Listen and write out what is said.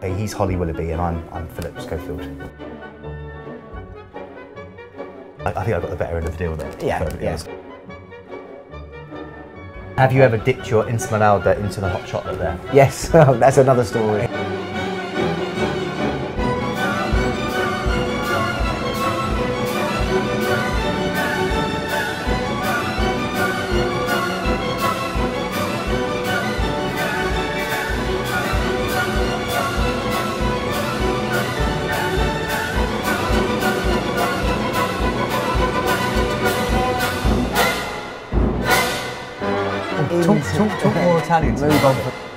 He's Holly Willoughby and I'm Philip Schofield. I think I got the better end of the deal there. Yeah, so, yes. Have you ever dipped your Esmeralda into the hot chocolate there? Yes, that's another story. Talk more Italian to me. Move on.